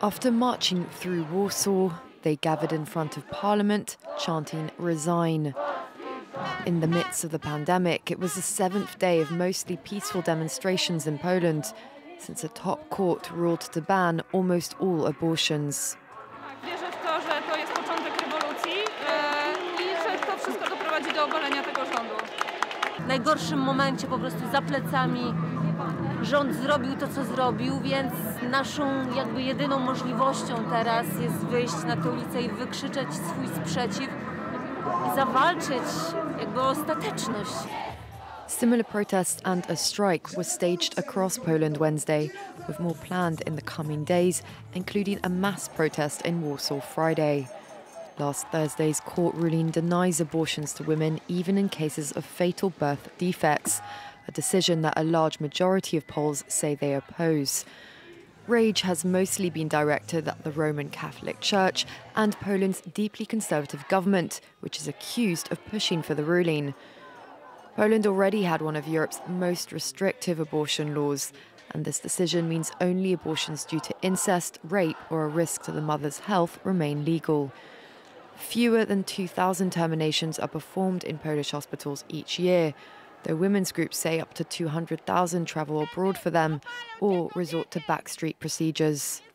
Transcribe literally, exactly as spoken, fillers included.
After marching through Warsaw, they gathered in front of Parliament, chanting "Resign." In the midst of the pandemic, it was the seventh day of mostly peaceful demonstrations in Poland, since a top court ruled to ban almost all abortions. Wierzę w to, że to jest początek rewolucji i że to wszystko doprowadzi do obalenia tego rządu. W najgorszym momencie po prostu za plecami rząd zrobił to, co zrobił, więc naszą jakby jedyną możliwością teraz jest wyjść na tę ulicę i wykrzyczeć swój sprzeciw i zawalczyć jakby o ostateczność. Similar protests and a strike were staged across Poland Wednesday, with more planned in the coming days, including a mass protest in Warsaw Friday. Last Thursday's court ruling denies abortions to women even in cases of fatal birth defects, a decision that a large majority of Poles say they oppose. Rage has mostly been directed at the Roman Catholic Church and Poland's deeply conservative government, which is accused of pushing for the ruling. Poland already had one of Europe's most restrictive abortion laws, and this decision means only abortions due to incest, rape, or a risk to the mother's health remain legal. Fewer than two thousand terminations are performed in Polish hospitals each year, though women's groups say up to two hundred thousand travel abroad for them or resort to backstreet procedures.